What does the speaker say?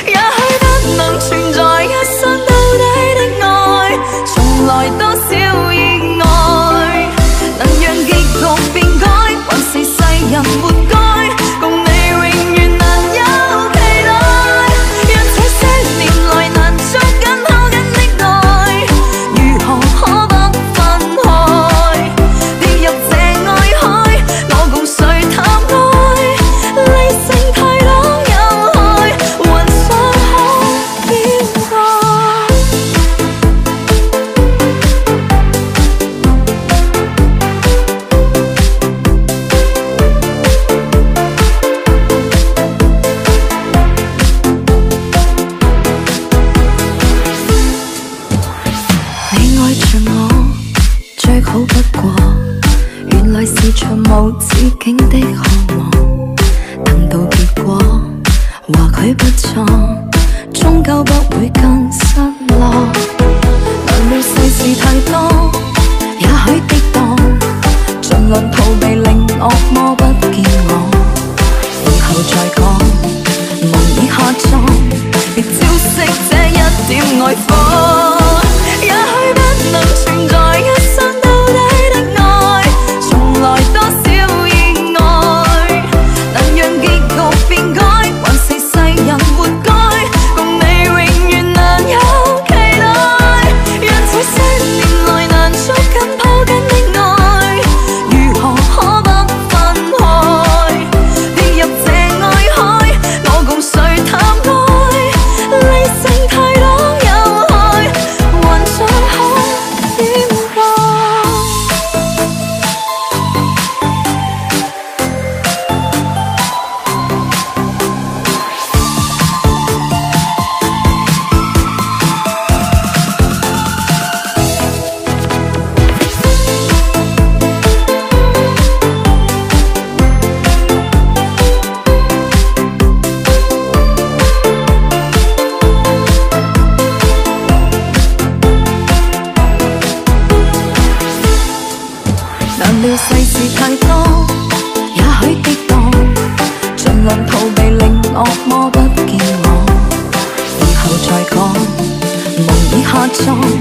也許不能存在一生到底的愛，從來多少意外，能讓結局變改，還是世人活該，共你永遠難有期待，讓這些年來難捉緊抱緊的愛，如何可不分開，跌入這愛海，我共誰談愛，理性太多有害，還想可掩蓋。你愛着我，最好不過，原來是場無止境的渴望。等到結果，或許不錯，終究不會更失落。難料世事太多，也許跌宕，盡量逃避令惡魔不見我。以後再講，夢已下葬，別朝夕這一點愛火。也許不能存在一生到底的愛，從來多少意外，能讓結局變改，還是世人活該，共你永遠難有期待，讓這些年來難捉緊抱緊的愛，如何可不分開，跌入這愛海，我共誰談愛，理性太多有害，還想可掩蓋。難料世事太多，也許跌宕，盡量逃避令惡魔不見我。以後再講，夢已下葬，